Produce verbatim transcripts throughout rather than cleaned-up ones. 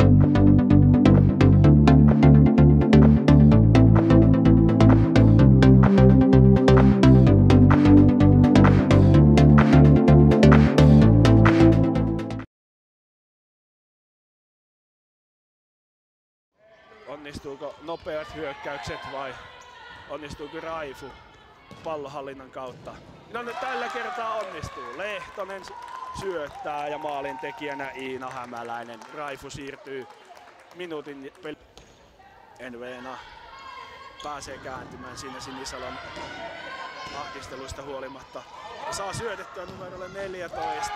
Onnistuuko nopeat hyökkäykset vai onnistuuko Raifu pallohallinnan kautta? No nyt tällä kertaa onnistuu. Lehtonen syöttää ja maalin tekijänä Iina Hämäläinen. Raifu siirtyy minuutin peli. Enveena pääsee kääntymään siinä Sinisalon ahdisteluista huolimatta. Ja saa syötettyä numerolle neljätoista.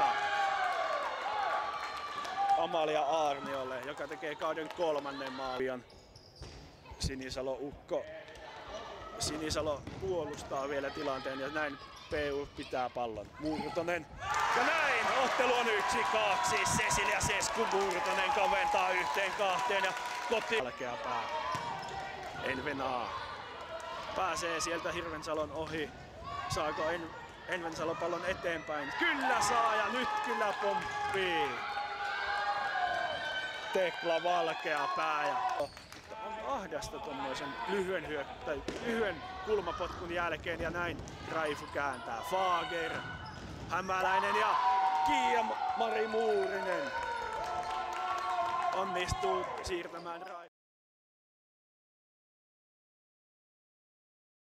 Amalia Aarniolle, joka tekee kauden kolmannen maalin. Sinisalo Ukko. Sinisalo puolustaa vielä tilanteen ja näin P U pitää pallon. Murtonen. Ja näin ottelu on yksi kaksi. Cecilia Sesku Murtonen kaventaa yhteen kahteen ja koti. Alkea pää. Envenaa. Pääsee sieltä Hirvensalon ohi. Saako en, Envensalo pallon eteenpäin? Kyllä saa ja nyt kyllä pomppii. Tekla Valkea pää ja on ahdasta tommoisen lyhyen, hyök- tai lyhyen kulmapotkun jälkeen ja näin Raifu kääntää. Fager, Hämäläinen ja Kiia-Mari Muurinen onnistuu siirtämään Raifu.